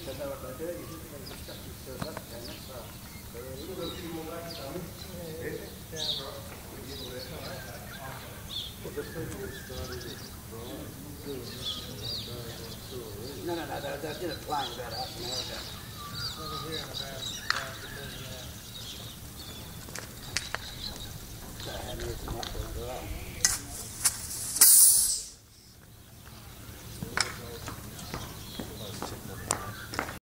No, they're just flying about out in America. Over here in the basketball. I had to come up with